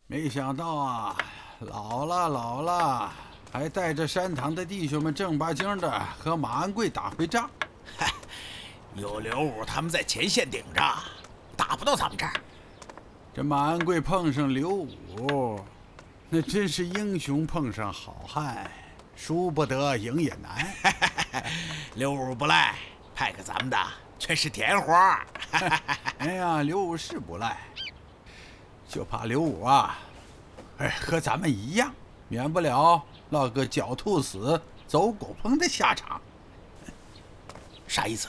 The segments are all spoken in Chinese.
没想到啊，老了，还带着山堂的弟兄们正八经的和马安贵打回仗。 嗨，有刘武他们在前线顶着，打不到咱们这儿。 这马安贵碰上刘武，那真是英雄碰上好汉，输不得，赢也难。 刘武不赖，派给咱们的全是甜花。 哎呀，刘武是不赖，就怕刘武啊，和咱们一样，免不了落个狡兔死，走狗烹的下场。 啥意思？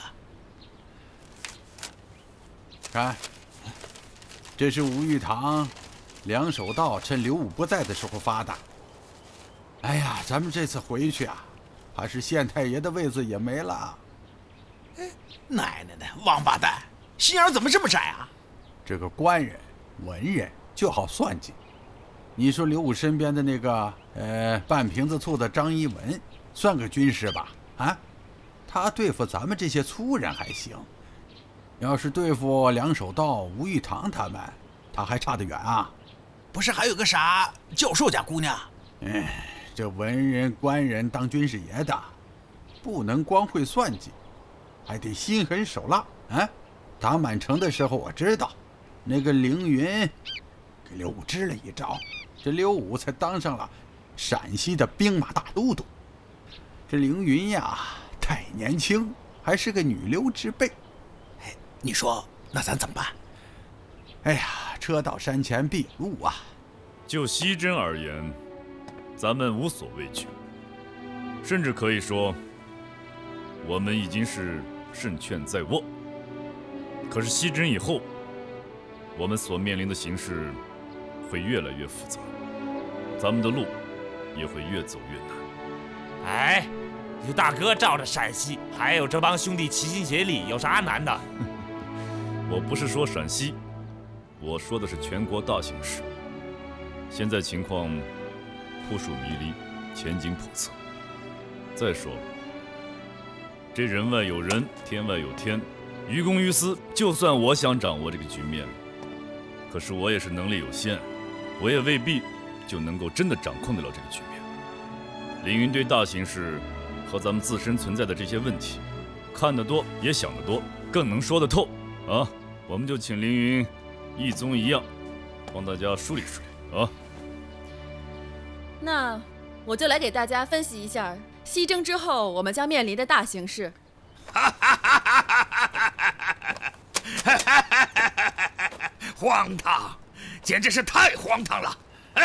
看，这是吴玉堂、梁守道趁刘武不在的时候发的。哎呀，咱们这次回去啊，怕是县太爷的位子也没了。 奶奶的，王八蛋，心眼怎么这么窄啊？ 这个官人、文人就好算计。你说刘武身边的那个半瓶子醋的张一文，算个军师吧？啊，他对付咱们这些粗人还行，要是对付梁守道、吴玉堂他们，他还差得远啊。 不是还有个啥教授家姑娘？ 这文人官人当军事爷的，不能光会算计，还得心狠手辣啊！打满城的时候，我知道那个凌云给刘武支了一招，这刘武才当上了陕西的兵马大都督。这凌云呀，太年轻，还是个女流之辈。 你说那咱怎么办？ 哎呀，车到山前必有路啊！ 就西征而言，咱们无所畏惧，甚至可以说，我们已经是胜券在握。可是西征以后，我们所面临的形势会越来越复杂，咱们的路也会越走越难。 哎，有大哥罩着陕西，还有这帮兄弟齐心协力，有啥难的？ 我不是说陕西，我说的是全国大形势。现在情况扑朔迷离，前景叵测。再说了，这人外有人，天外有天，于公于私，就算我想掌握这个局面，可是我也是能力有限，我也未必就能够真的掌控得了这个局面。凌云对大形势和咱们自身存在的这些问题，看得多，也想得多，更能说得透啊！我们就请凌云一宗一样，帮大家梳理梳理啊。 那我就来给大家分析一下西征之后我们将面临的大形势。 荒唐，简直是太荒唐了！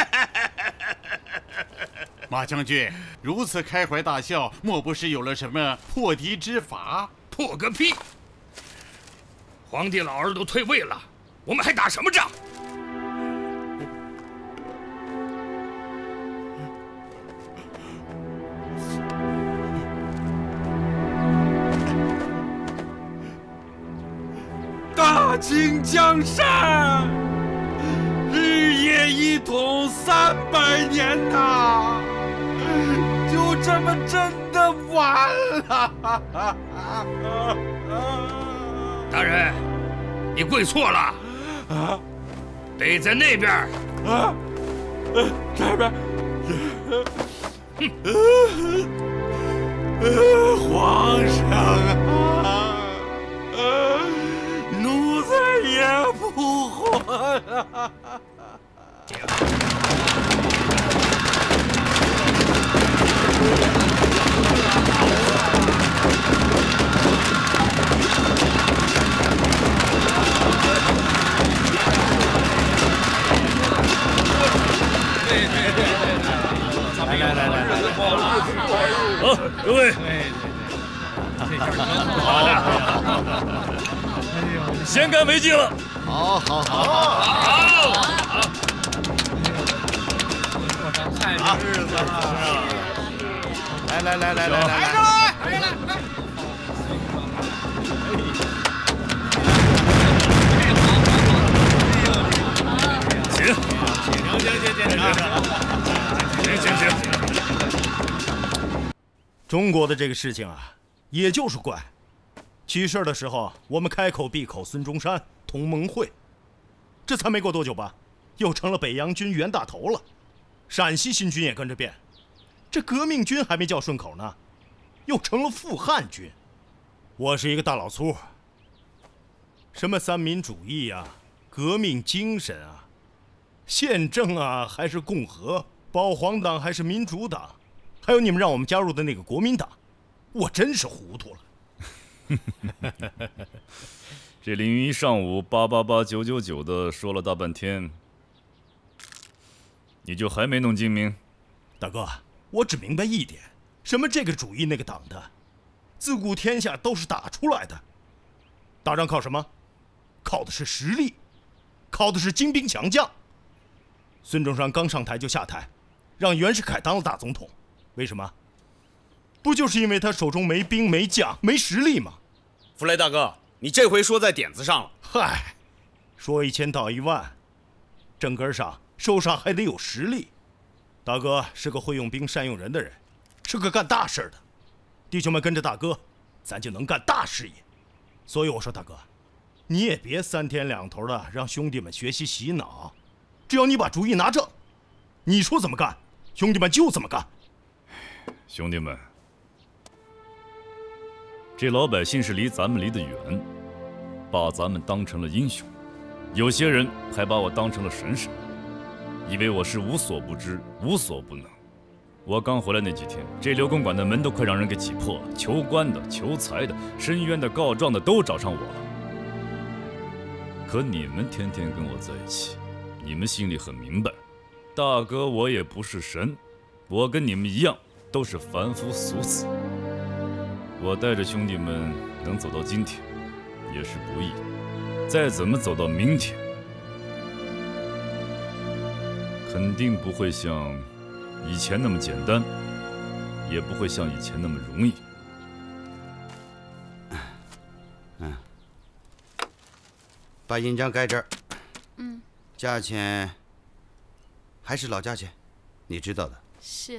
马将军如此开怀大笑，莫不是有了什么破敌之法？ 破个屁！皇帝老儿都退位了，我们还打什么仗？ 大清江山，日夜一统300年呐，就这么真的完了？ 大人，你跪错了啊！得在那边啊，这边。皇上啊！奴才也不活了。 好，各位，先干为敬了。 好， 太有日子了！ 来， 来！ 行。 中国的这个事情啊，也就是怪。起事的时候，我们开口闭口孙中山同盟会，这才没过多久吧， 又成了北洋军袁大头了，陕西新军也跟着变，这革命军还没叫顺口呢，又成了复汉军。我是一个大老粗，什么三民主义啊，革命精神啊，宪政啊，还是共和，保皇党还是民主党，还有你们让我们加入的那个国民党，我真是糊涂了。 这凌云一上午888-999的说了大半天，你就还没弄精明？ 大哥，我只明白一点，什么这个主义那个党的，自古天下都是打出来的。打仗靠什么？靠的是实力，靠的是精兵强将。孙中山刚上台就下台，让袁世凯当了大总统，为什么？不就是因为他手中没兵没将没实力吗？ 弗雷大哥，你这回说在点子上了。 嗨，说1000道1万，正根上手上还得有实力。大哥是个会用兵善用人的人，是个干大事的。弟兄们跟着大哥，咱就能干大事业。所以我说大哥，你也别3天2头的让兄弟们学习洗脑，只要你把主意拿正，你说怎么干，兄弟们就怎么干。 兄弟们，这老百姓是离咱们离得远，把咱们当成了英雄，有些人还把我当成了神神，以为我是无所不知、无所不能。我刚回来那几天，这刘公馆的门都快让人给挤破了，求官的、求财的、申冤的、告状的都找上我了。可你们天天跟我在一起，你们心里很明白，大哥我也不是神，我跟你们一样，都是凡夫俗子。我带着兄弟们能走到今天，也是不易的。再怎么走到明天，肯定不会像以前那么简单，也不会像以前那么容易。 把印章盖这儿。价钱还是老价钱，你知道的。 是。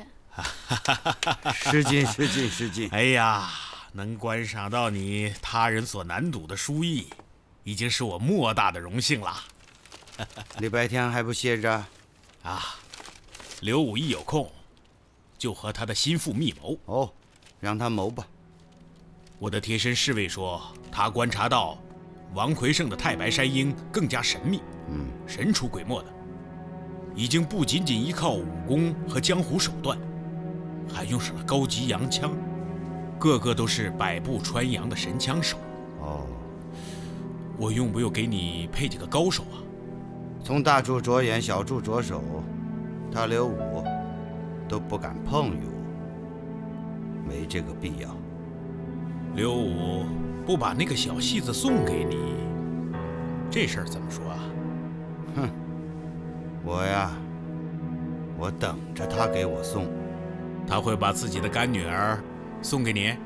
失敬。 哎呀，能观赏到你他人所难睹的书艺，已经是我莫大的荣幸了。 礼拜天还不歇着？ 啊，刘武一有空，就和他的心腹密谋。 哦，让他谋吧。 我的贴身侍卫说，他观察到王奎胜的太白山鹰更加神秘，神出鬼没的，已经不仅仅依靠武功和江湖手段，还用上了高级洋枪，个个都是百步穿杨的神枪手。 哦， 我用不用给你配几个高手啊？ 从大柱着眼，小柱着手，他刘武都不敢碰于我，没这个必要。 刘武不把那个小戏子送给你，这事儿怎么说啊？ 哼，我等着他给我送。 他会把自己的干女儿送给你？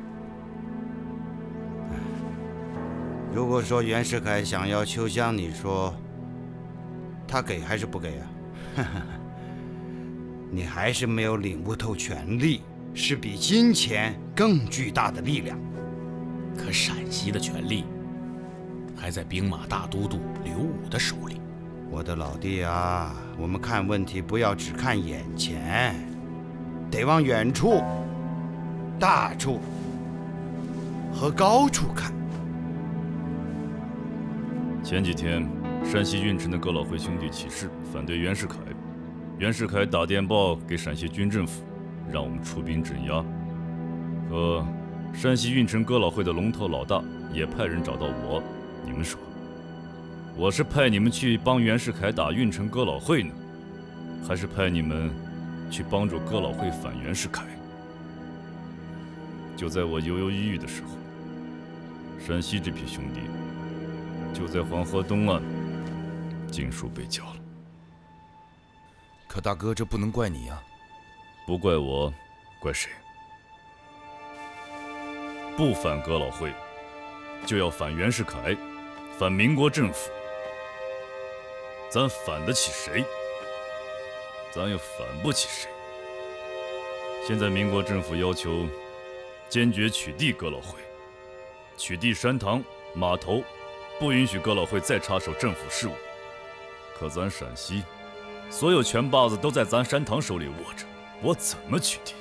如果说袁世凯想要秋香，你说他给还是不给啊？你还是没有领悟透权力是比金钱更巨大的力量。 可陕西的权力还在兵马大都督刘武的手里。 我的老弟啊，我们看问题不要只看眼前，得往远处、大处和高处看。 前几天，山西运城的哥老会兄弟起事，反对袁世凯。袁世凯打电报给陕西军政府，让我们出兵镇压。可山西运城哥老会的龙头老大也派人找到我，你们说，我是派你们去帮袁世凯打运城哥老会呢，还是派你们去帮助哥老会反袁世凯？就在我犹犹豫豫的时候，山西这批兄弟就在黄河东岸经书被缴了。 可大哥，这不能怪你啊！ 不怪我，怪谁？不反哥老会，就要反袁世凯，反民国政府。咱反得起谁？咱又反不起谁。现在民国政府要求坚决取缔哥老会，取缔山塘、码头，不允许哥老会再插手政府事务。可咱陕西所有权把子都在咱山堂手里握着，我怎么取缔？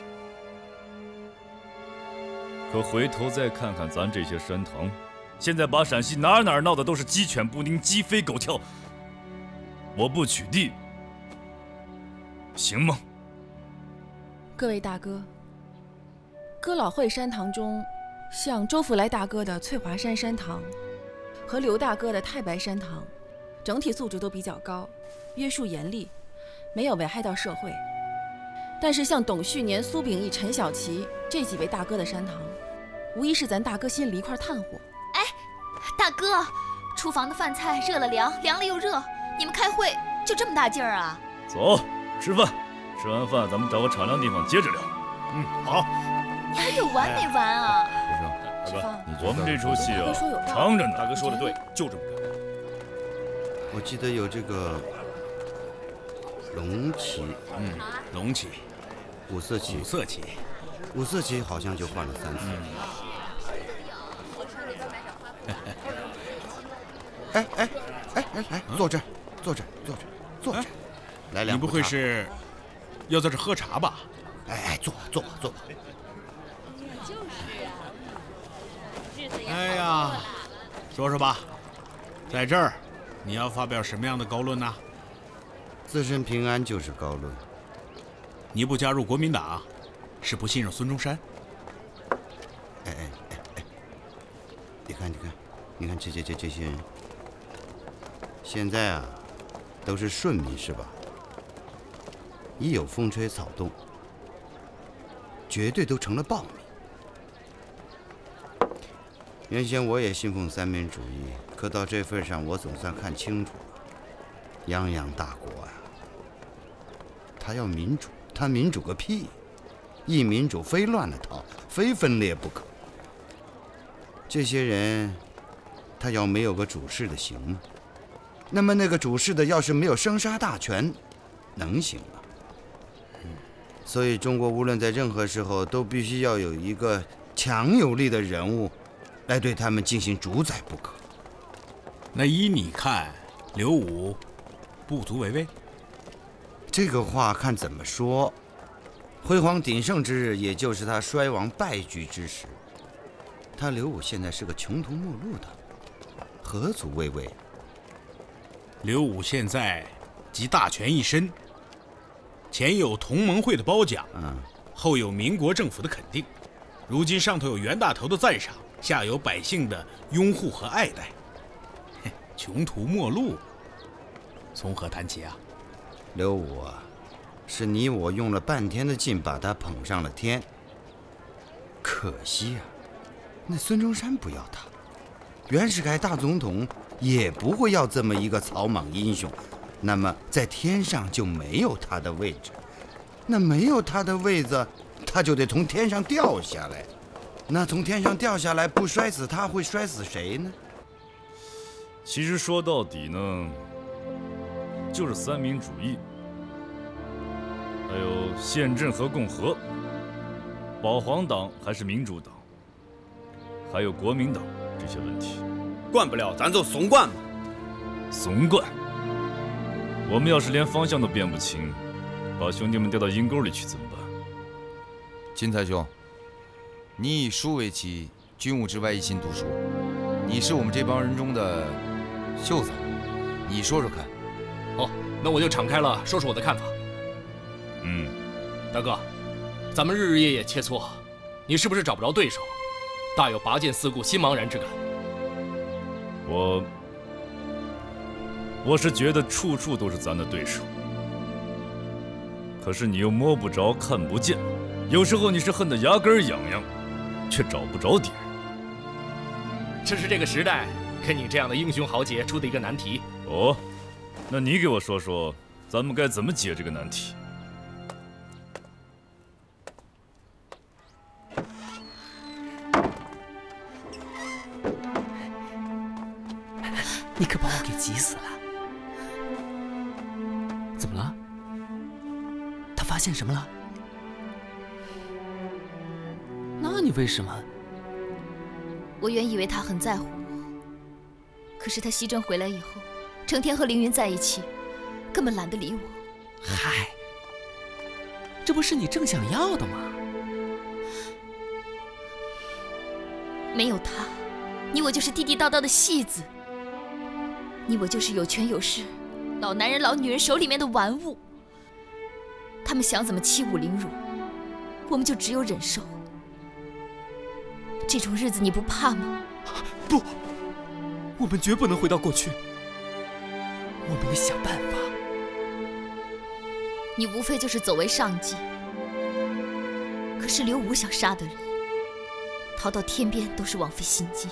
可回头再看看咱这些山堂，现在把陕西哪儿闹的都是鸡犬不宁、鸡飞狗跳，我不取缔，行吗？ 各位大哥，哥老会山堂中，像周福来大哥的翠华山山堂和刘大哥的太白山堂，整体素质都比较高，约束严厉，没有危害到社会。但是像董旭年、苏秉义、陈小奇这几位大哥的山堂，无疑是咱大哥心里一块炭火。 哎，大哥，厨房的饭菜热了凉，凉了又热，你们开会就这么大劲儿啊？ 走，吃饭。吃完饭咱们找个敞亮地方接着聊。 好。 你还有完没完啊？ 大哥，我们这出戏啊，长着呢。 大哥说的对，就这么干。 我记得有这个龙旗， 龙旗， 五色旗，五色旗好像就换了3次。哎，坐这儿，来2壶茶。 你不会是要在这喝茶吧？ 哎，坐吧。 哎呀，说吧，在这儿你要发表什么样的高论呢？ 自身平安就是高论。 你不加入国民党，是不信任孙中山？ 哎，你看这些人，现在啊，都是顺民是吧？一有风吹草动，绝对都成了暴民。原先我也信奉三民主义，可到这份上，我总算看清楚了。泱泱大国啊，他要民主，他民主个屁！一民主非乱了套，非分裂不可。这些人，他要没有个主事的行吗？那么那个主事的要是没有生杀大权，能行吗？所以中国无论在任何时候，都必须要有一个强有力的人物，来对他们进行主宰不可。 那依你看，刘武不足为畏？ 这个话看怎么说。辉煌鼎盛之日，也就是他衰亡败局之时。他刘武现在是个穷途末路的，何足为畏？ 刘武现在集大权一身，前有同盟会的褒奖，后有民国政府的肯定，如今上头有袁大头的赞赏，下有百姓的拥护和爱戴，穷途末路，从何谈起啊？ 刘武啊，是你我用了半天的劲把他捧上了天，可惜啊，那孙中山不要他，袁世凯大总统也不会要这么一个草莽英雄，那么在天上就没有他的位置，那没有他的位子，他就得从天上掉下来，那从天上掉下来不摔死他，会摔死谁呢？ 其实说到底呢，就是三民主义，还有宪政和共和，保皇党还是民主党，还有国民党这些问题。 惯不了咱就怂惯嘛。 怂惯？我们要是连方向都辨不清，把兄弟们掉到阴沟里去怎么办？ 金才兄，你以书为旗，军务之外一心读书，你是我们这帮人中的秀才，你说说看。 哦，那我就敞开了说说我的看法。大哥，咱们日日夜夜切磋，你是不是找不着对手，大有拔剑四顾心茫然之感？ 我是觉得处处都是咱的对手，可是你又摸不着看不见，有时候你是恨得牙根痒痒，却找不着底儿。 这是这个时代给你这样的英雄豪杰出的一个难题。 哦，那你给我说说，咱们该怎么解这个难题？ 你可把我给急死了！怎么了？他发现什么了？那你为什么？ 我原以为他很在乎我，可是他西征回来以后，成天和凌云在一起，根本懒得理我。 嗨，这不是你正想要的吗？ 没有他，你我就是地地道道的戏子，你我就是有权有势、老男人老女人手里面的玩物。他们想怎么欺侮凌辱，我们就只有忍受。这种日子你不怕吗？ 不，我们绝不能回到过去，我们得想办法。 你无非就是走为上计，可是刘武想杀的人，逃到天边都是枉费心机。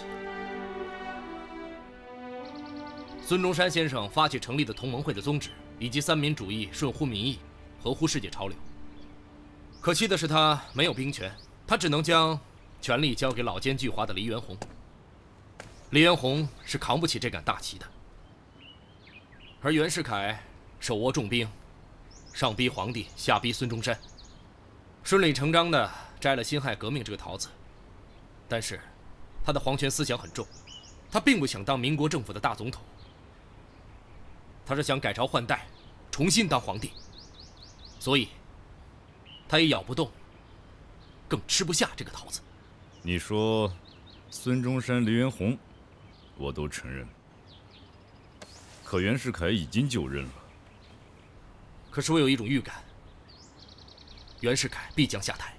孙中山先生发起成立的同盟会的宗旨，以及三民主义顺乎民意、合乎世界潮流。可惜的是，他没有兵权，他只能将权力交给老奸巨猾的黎元洪。黎元洪是扛不起这杆大旗的，而袁世凯手握重兵，上逼皇帝，下逼孙中山，顺理成章地摘了辛亥革命这个桃子。但是，他的皇权思想很重，他并不想当民国政府的大总统，他是想改朝换代，重新当皇帝，所以，他也咬不动，更吃不下这个桃子。 你说，孙中山、黎元洪，我都承认。可袁世凯已经就任了。 可是我有一种预感，袁世凯必将下台。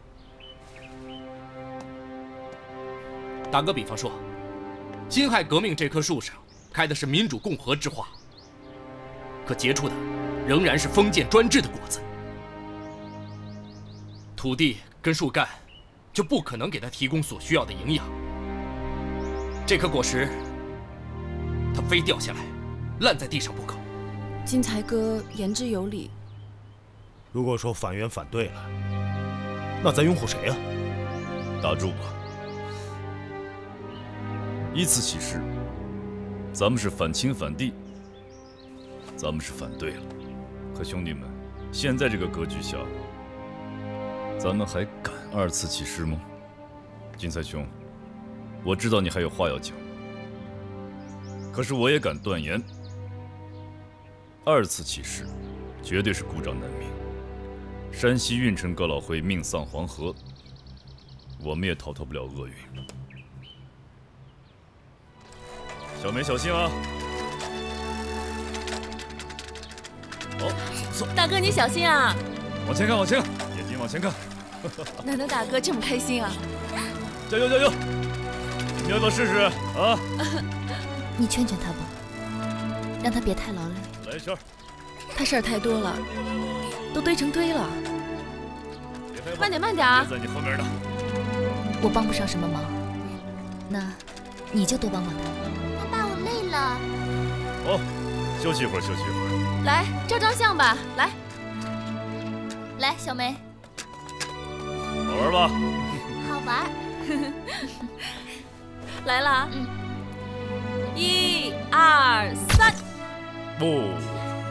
打个比方说，辛亥革命这棵树上开的是民主共和之花，可结出的仍然是封建专制的果子。土地跟树干就不可能给它提供所需要的营养。这颗果实，它非掉下来，烂在地上不可。 金财哥言之有理。 如果说反袁反对了，那咱拥护谁啊？ 打住吧！依次起事，咱们是反清反帝，咱们是反对了。可兄弟们，现在这个格局下，咱们还敢二次起事吗？金财兄，我知道你还有话要讲，可是我也敢断言，二次起事绝对是孤掌难鸣。山西运城哥老会命丧黄河，我们也逃脱不了厄运。小梅小心啊！走， 大哥你小心啊！ 往前看，往前看，眼睛往前看。 难得大哥这么开心啊！ 加油加油！你要不要试试啊？ 你劝劝他吧，让他别太劳累。 来一圈。 他事儿太多了，都堆成堆了。慢点慢点啊！ 在你后面呢。 我帮不上什么忙，那你就多帮帮他。 爸爸，我累了。 哦，休息一会儿，休息一会儿。 来照张相吧，来。 来，小梅。 好玩吧？ 好玩。 来了啊！1、2、3。 不。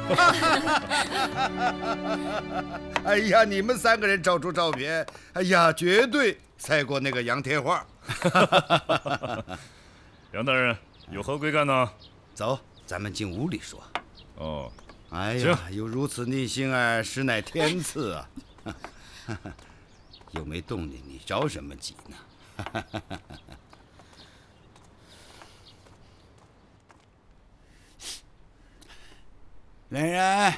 哎呀，你们3个人照出照片，哎呀，绝对赛过那个杨天花。 杨大人，有何贵干呢？ 走，咱们进屋里说。 哦， 哎呀，有如此逆心儿，实乃天赐啊！又没动你，你着什么急呢？ 来人，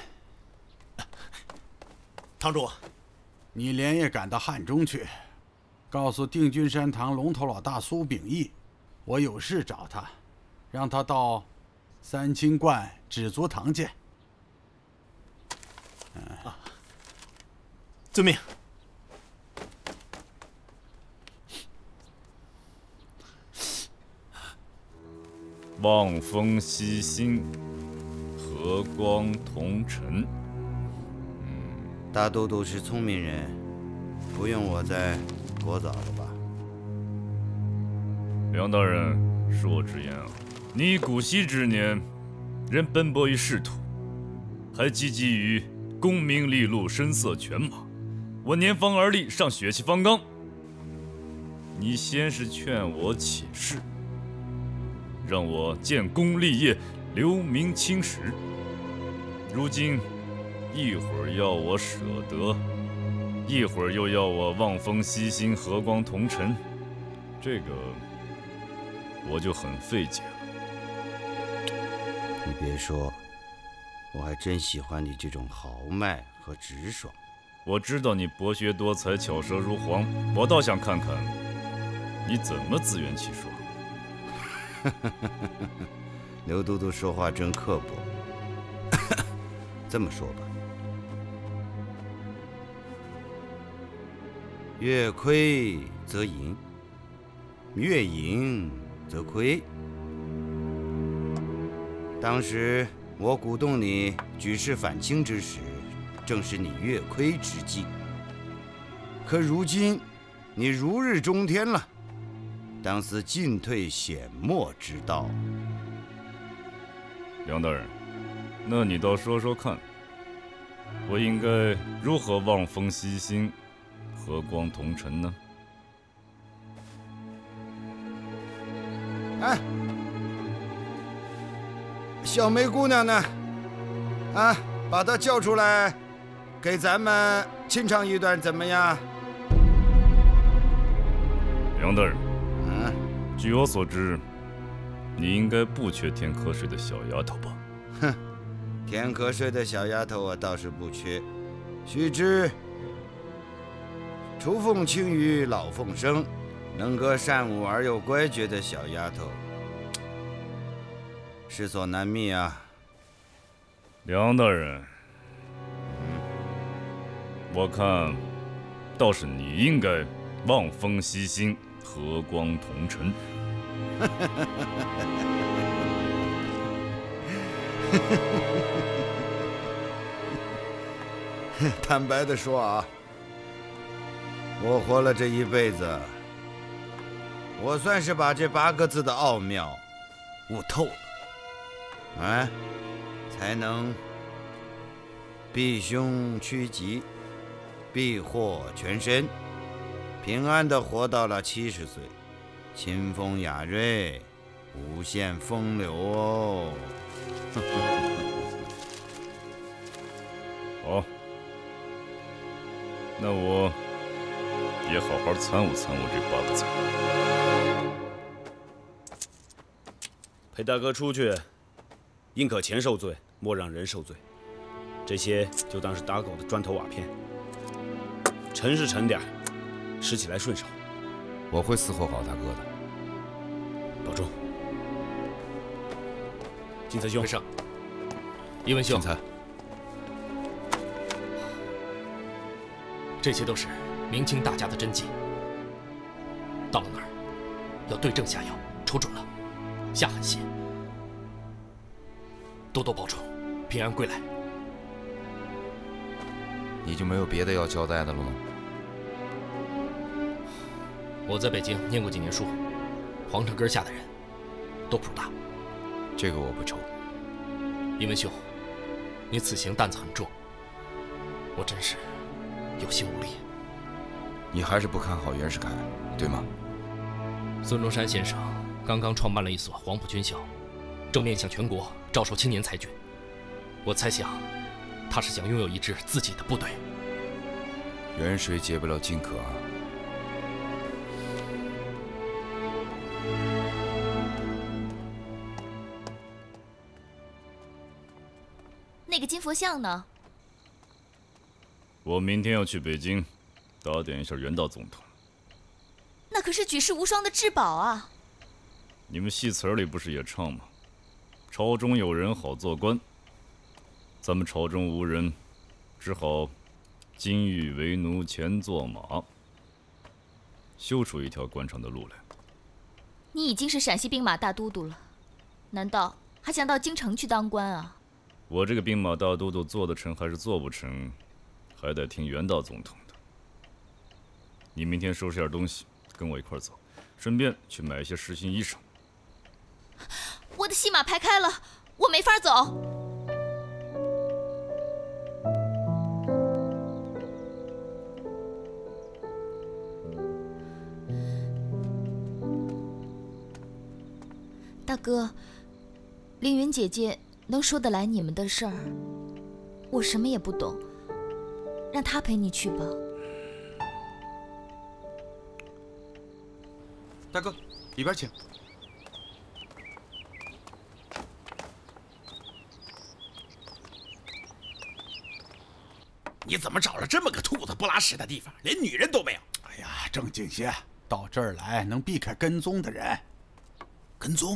堂主， 你连夜赶到汉中去，告诉定军山堂龙头老大苏秉义，我有事找他，让他到三清观止足堂见。 遵命。 望风息心，和光同尘。 大都督是聪明人，不用我再过早了吧？ 梁大人，恕我直言啊，你古稀之年，仍奔波于仕途，还积极于功名利禄、声色犬马。我年方而立，尚血气方刚。你先是劝我起事，让我建功立业，留名青史。如今一会儿要我舍得，一会儿又要我望风息心、和光同尘，这个我就很费解了。 你别说，我还真喜欢你这种豪迈和直爽。 我知道你博学多才、巧舌如簧，我倒想看看你怎么自圆其说。 刘都督说话真刻薄。这么说吧，越亏则盈，越盈则亏。当时我鼓动你举事反清之时，正是你越亏之际。可如今你如日中天了，当思进退显末之道。 梁大人，那你倒说说看，我应该如何望风息心、和光同尘呢？ 哎，小梅姑娘呢？啊，把她叫出来，给咱们清唱一段，怎么样？ 梁大人，据我所知，你应该不缺天瞌睡的小丫头吧？ 哼，天瞌睡的小丫头我倒是不缺。须知，雏凤清于老凤生，能歌善舞而又乖觉的小丫头，世所难觅啊。 梁大人，我看倒是你应该望风息心、和光同尘。 坦白的说啊，我活了这一辈子，我算是把这8个字的奥妙悟透了，哎，才能避凶趋吉，避祸全身，平安的活到了70岁，清风雅瑞，无限风流哦。 好，那我也好好参悟参悟这8个字。 裴大哥出去，宁可钱受罪，莫让人受罪。这些就当是打狗的砖头瓦片，沉是沉点，拾起来顺手。 我会伺候好大哥的。 保重。金财兄， 上。一文兄， 金财， 这些都是明清大家的真迹。到了那儿，要对症下药，瞅准了，下狠心。多多保重，平安归来。 你就没有别的要交代的了吗？ 我在北京念过几年书，皇城根下的人都谱大。 这个我不愁。 一文兄，你此行担子很重，我真是有心无力。 你还是不看好袁世凯，对吗？ 孙中山先生刚刚创办了一所黄埔军校，正面向全国招收青年才俊。我猜想，他是想拥有一支自己的部队。 远水解不了近渴啊。 那个金佛像呢？ 我明天要去北京，打点一下袁大总统。 那可是举世无双的至宝啊！ 你们戏词里不是也唱吗？朝中有人好做官，咱们朝中无人，只好金玉为奴，钱作马，修出一条官场的路来。 你已经是陕西兵马大都督了，难道还想到京城去当官啊？ 我这个兵马大都督做得成还是做不成，还得听袁大总统的。你明天收拾点东西，跟我一块走，顺便去买一些实心衣裳。 我的戏码排开了，我没法走。大哥，凌云姐姐能说得来你们的事儿？ 我什么也不懂，让他陪你去吧。 大哥，里边请。 你怎么找了这么个兔子不拉屎的地方，连女人都没有？ 哎呀，正经些，到这儿来能避开跟踪的人。 跟踪？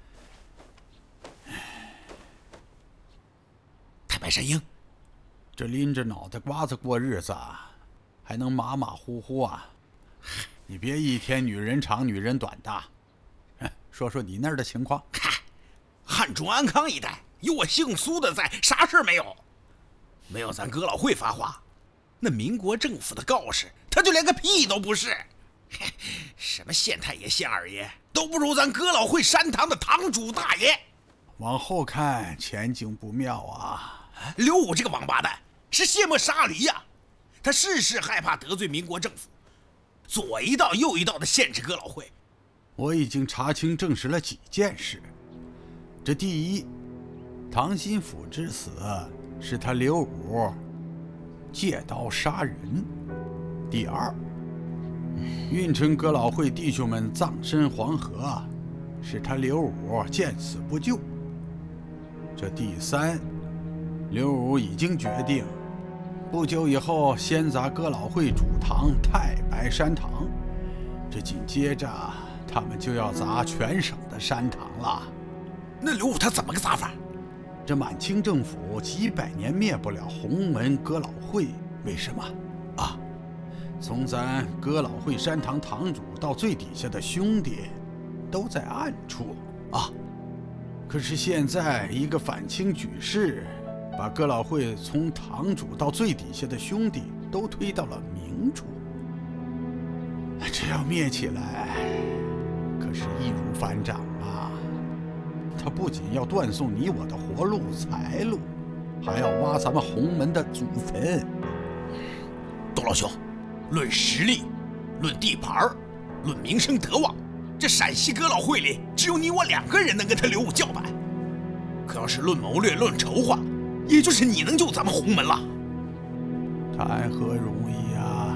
太白山鹰， 这拎着脑袋瓜子过日子，还能马马虎虎啊？你别一天女人长女人短的。说说你那儿的情况。 嗨，汉中安康一带有我姓苏的在，啥事儿没有。没有咱哥老会发话，那民国政府的告示，他就连个屁都不是。什么县太爷、县二爷，都不如咱哥老会山堂的堂主大爷。 往后看，前景不妙啊！ 刘武这个王八蛋是卸磨杀驴呀！他事事害怕得罪民国政府，左一道右一道的限制哥老会。 我已经查清证实了几件事。这第一，唐新甫之死是他刘武借刀杀人。第二，运城哥老会弟兄们葬身黄河，是他刘武见死不救。这第三，刘武已经决定，不久以后先砸哥老会主堂太白山堂，这紧接着他们就要砸全省的山堂了。 那刘武他怎么个砸法？ 这满清政府几百年灭不了洪门哥老会，为什么？啊，从咱哥老会山堂堂主到最底下的兄弟，都在暗处啊。可是现在一个反清举事，把哥老会从堂主到最底下的兄弟都推到了明处。这要灭起来，可是易如反掌啊！他不仅要断送你我的活路财路，还要挖咱们洪门的祖坟。 窦老兄，论实力，论地盘，论名声德望，这陕西哥老会里只有你我两个人能跟他刘武叫板。可要是论谋略，论筹划，也就是你能救咱们洪门了。 谈何容易啊！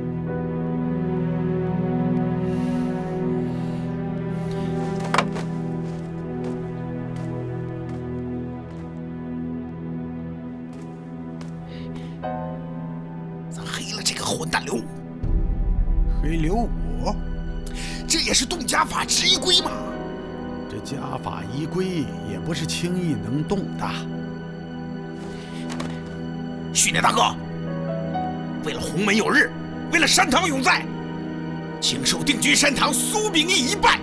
咱黑了这个混蛋刘武。 黑刘武？ 这也是动家法之一规嘛。 这家法依规也不是轻易能动的。 训练大哥，为了洪门有日，为了山堂永在，请受定军山堂苏秉义一拜。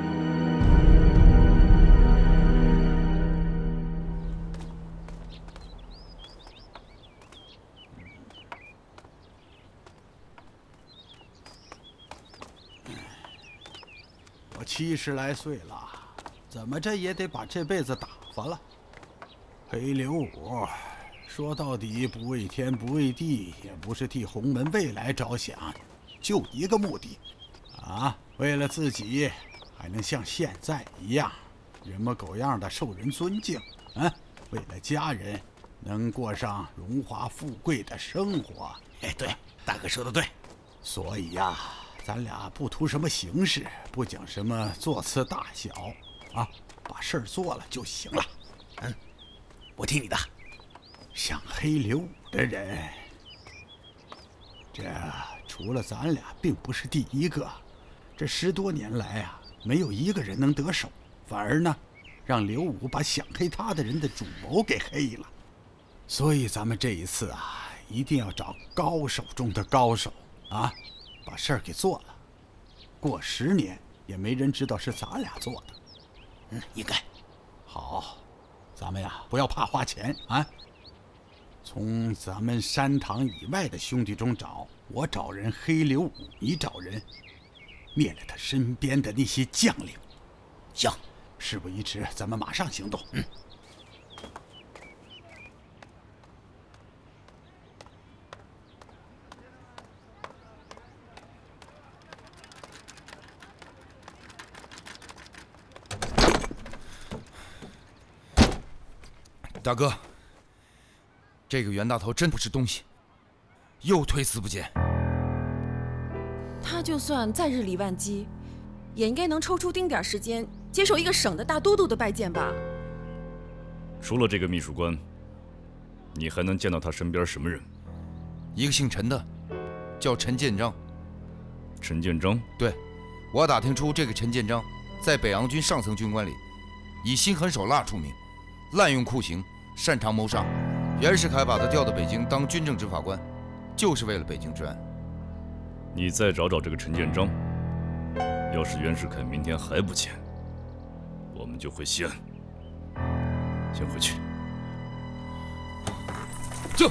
我70来岁了，怎么着也得把这辈子打发了。黑刘武，说到底不为天不为地，也不是替洪门未来着想，就一个目的，啊，为了自己还能像现在一样，人模狗样的受人尊敬，为了家人能过上荣华富贵的生活。 对，大哥说的对。 所以呀，咱俩不图什么形式，不讲什么座次大小，啊，把事儿做了就行了。 我听你的。 像黑刘武的人，这除了咱俩，并不是第一个。这10多年来啊，没有一个人能得手，反而呢，让刘武把想黑他的人的主谋给黑了。所以咱们这一次啊，一定要找高手中的高手啊，把事儿给做了。过10年也没人知道是咱俩做的。 应该。 好，咱们呀不要怕花钱啊。从咱们山堂以外的兄弟中找，我找人黑刘武，你找人灭了他身边的那些将领。 行， 事不宜迟，咱们马上行动。 大哥， 这个袁大头真不是东西，又推辞不见。 他就算再日理万机，也应该能抽出丁点时间接受一个省的大都督的拜见吧？ 除了这个秘书官，你还能见到他身边什么人？ 一个姓陈的，叫陈建章。 陈建章？ 对，我打听出这个陈建章在北洋军上层军官里，以心狠手辣出名，滥用酷刑，擅长谋杀。袁世凯把他调到北京当军政执法官，就是为了北京治安。 你再找找这个陈建章，要是袁世凯明天还不见，我们就回西安。先回去。 这。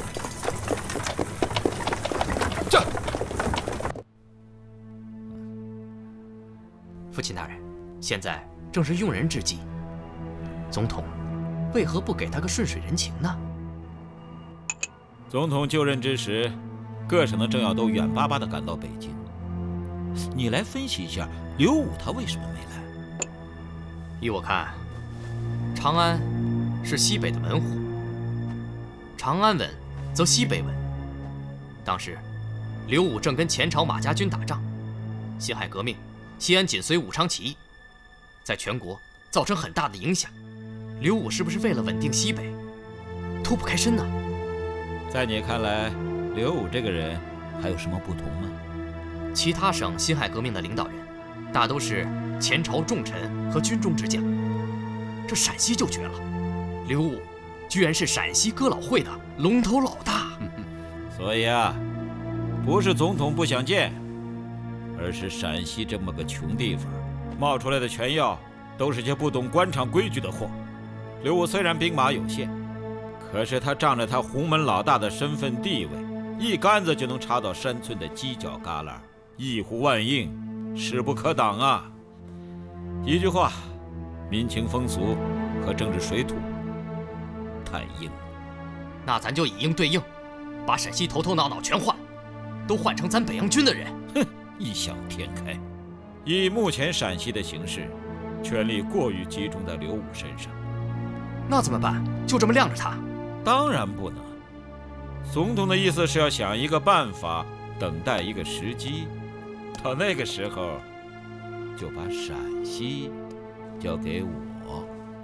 父亲大人，现在正是用人之际，总统为何不给他个顺水人情呢？ 总统就任之时，各省的政要都远巴巴地赶到北京。你来分析一下刘武他为什么没来？ 依我看，长安是西北的门户，长安稳则西北稳。当时刘武正跟前朝马家军打仗，辛亥革命，西安紧随武昌起义，在全国造成很大的影响。刘武是不是为了稳定西北，脱不开身呢？ 在你看来，刘武这个人还有什么不同吗？ 其他省辛亥革命的领导人，大都是前朝重臣和军中之将，这陕西就绝了。刘武居然是陕西哥老会的龙头老大。 所以啊，不是总统不想见，而是陕西这么个穷地方，冒出来的权要都是些不懂官场规矩的货。刘武虽然兵马有限，可是他仗着他洪门老大的身份地位，一竿子就能插到山村的犄角旮旯，一呼万应，势不可挡啊！一句话，民情风俗和政治水土太硬了。 那咱就以应对应，把陕西头头脑脑全换了，都换成咱北洋军的人。 哼，异想天开。以目前陕西的形势，权力过于集中在刘武身上。 那怎么办？就这么晾着他？ 当然不能。总统的意思是要想一个办法，等待一个时机，到那个时候，就把陕西交给我。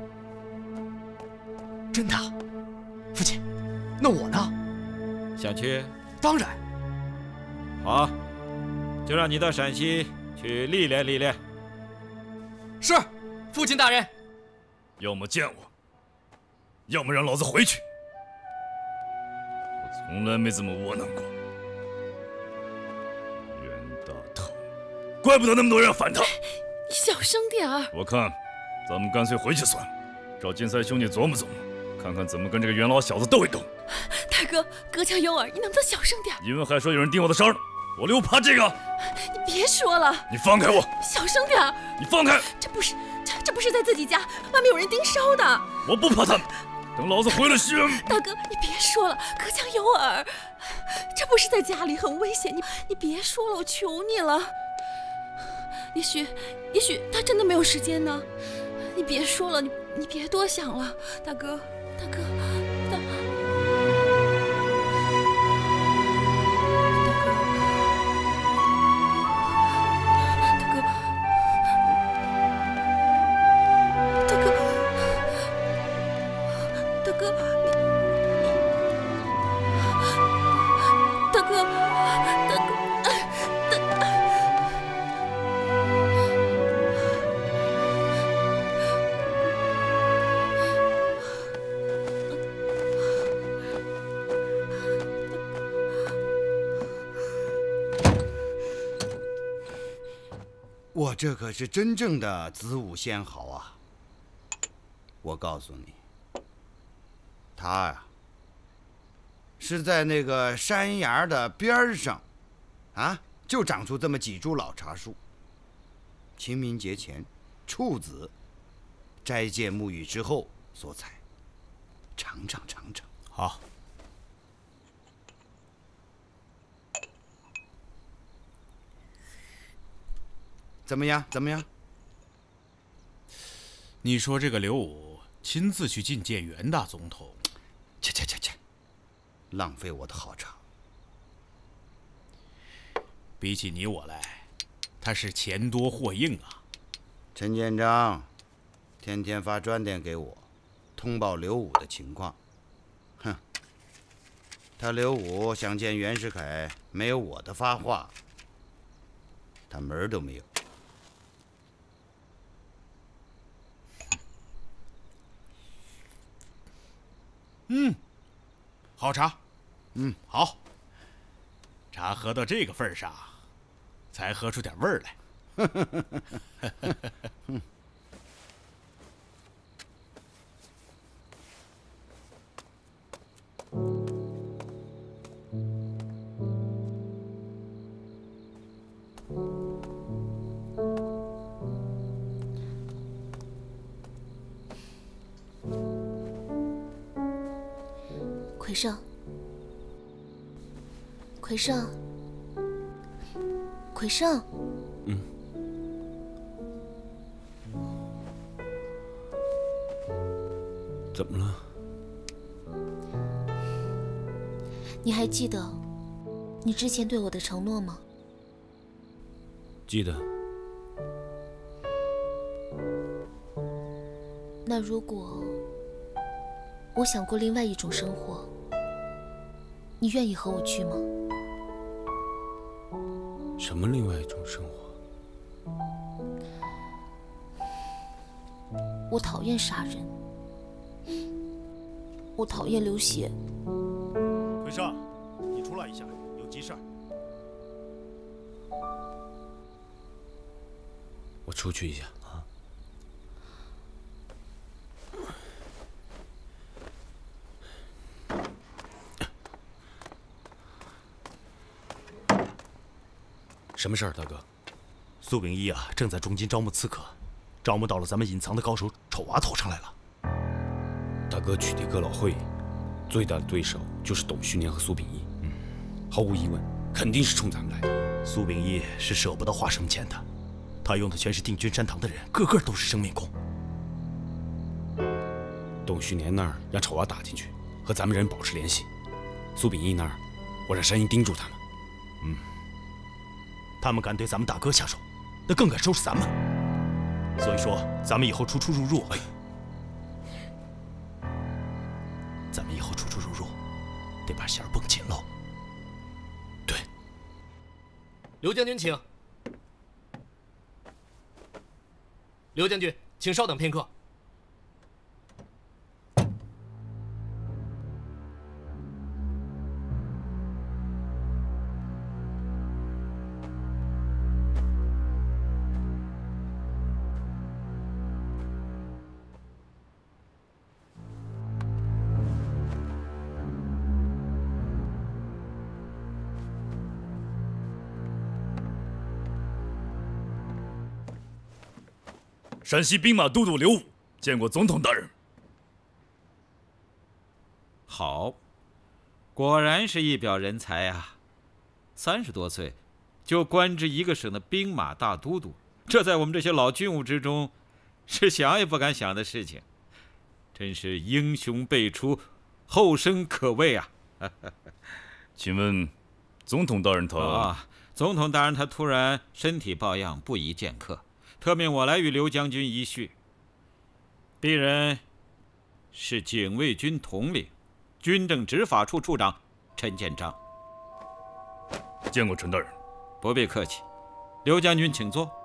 真的？父亲，那我呢？ 想去？ 当然。 好，就让你到陕西去历练历练。 是，父亲大人。 要么见我，要么让老子回去。我从来没这么窝囊过。袁大头，怪不得那么多人要反他。 你小声点儿。 我看，咱们干脆回去算了，找金赛兄弟琢磨琢磨，看看怎么跟这个袁老小子斗一斗。 大哥，隔墙有耳，你能不能小声点？ 因为还说有人盯我的梢呢，我留怕这个？ 你别说了。 你放开我！ 小声点儿。 你放开！ 这不是在自己家，外面有人盯梢的。 我不怕他们，等老子回了西安。 大哥，你别说了，隔墙有耳，这不是在家里很危险，你别说了，我求你了。也许他真的没有时间呢，你别说了，你别多想了，大哥。 我这可是真正的子午先豪啊！我告诉你，他呀，是在那个山崖的边上，啊，就长出这么几株老茶树。清明节前，处子斋戒沐浴之后所采，尝尝。 好。 怎么样？ 你说这个刘武亲自去觐见袁大总统， 切！ 浪费我的好茶。 比起你我来，他是钱多货硬啊。 陈建章天天发专电给我，通报刘武的情况。哼，他刘武想见袁世凯，没有我的发话，他门儿都没有。 好茶。好。茶喝到这个份上，才喝出点味儿来。 魁胜，魁胜，魁胜。 怎么了？ 你还记得你之前对我的承诺吗？ 记得。 那如果我想过另外一种生活，你愿意和我去吗？ 什么另外一种生活？ 我讨厌杀人，我讨厌流血。 魁胜，你出来一下，有急事儿。 我出去一下啊。什么事儿，大哥？ 苏秉义啊，正在中京招募刺客，招募到了咱们隐藏的高手丑娃头上来了。 大哥取缔哥老会，最大的对手就是董旭年和苏秉义。毫无疑问，肯定是冲咱们来的。 苏秉义是舍不得花什么钱的，他用的全是定军山堂的人，个个都是生命工。 董旭年那儿让丑娃打进去，和咱们人保持联系。苏秉义那儿，我让山鹰盯住他们。 他们敢对咱们大哥下手，那更敢收拾咱们。所以说，咱们以后出出入入，咱们以后出出入入，得把弦儿绷紧喽。 对。 刘将军，请。刘将军，请稍等片刻。 陕西兵马都督刘武见过总统大人。 好，果然是一表人才啊！30多岁就官至一个省的兵马大都督，这在我们这些老军务之中是想也不敢想的事情，真是英雄辈出，后生可畏啊！ 请问，总统大人他？ 总统大人他突然身体抱恙，不宜见客。特命我来与刘将军一叙。鄙人是警卫军统领、军政执法处处长陈建章。 见过陈大人。 不必客气，刘将军请坐。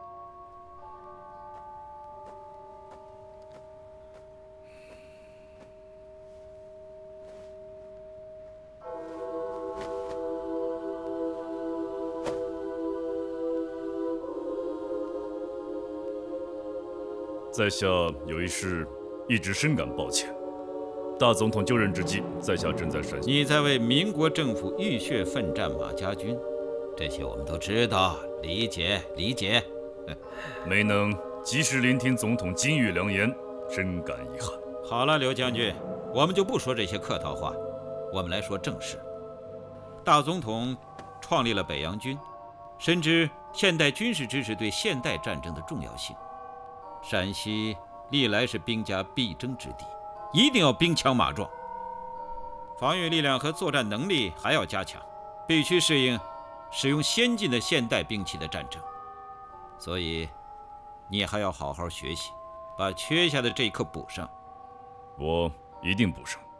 在下有一事，一直深感抱歉。大总统就任之际，在下正在陕西。 你在为民国政府浴血奋战马家军，这些我们都知道，理解。 没能及时聆听总统金玉良言，深感遗憾。 好了，刘将军，我们就不说这些客套话，我们来说正事。大总统创立了北洋军，深知现代军事知识对现代战争的重要性。陕西历来是兵家必争之地，一定要兵强马壮。 防御力量和作战能力还要加强，必须适应使用先进的现代兵器的战争。所以，你还要好好学习，把缺下的这一课补上。 我一定补上。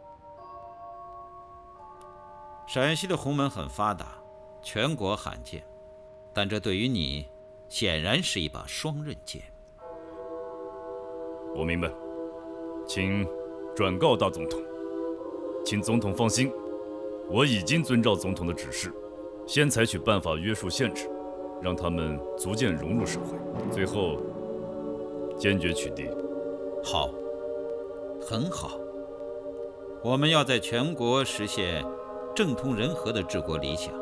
陕西的洪门很发达，全国罕见，但这对于你显然是一把双刃剑。 我明白，请转告大总统，请总统放心，我已经遵照总统的指示，先采取办法约束限制，让他们逐渐融入社会，最后坚决取缔。 好，很好。我们要在全国实现政通人和的治国理想。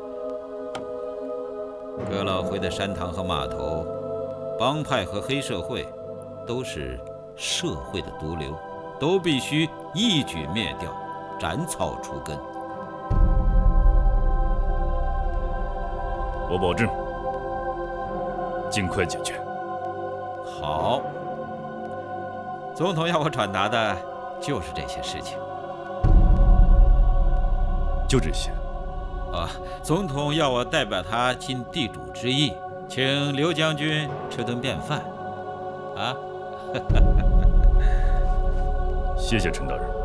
哥老会的山塘和码头，帮派和黑社会，都是社会的毒瘤，都必须一举灭掉，斩草除根。 我保证，尽快解决。 好，总统要我转达的就是这些事情。 就这些。 总统要我代表他尽地主之谊，请刘将军吃顿便饭。 谢谢陈大人。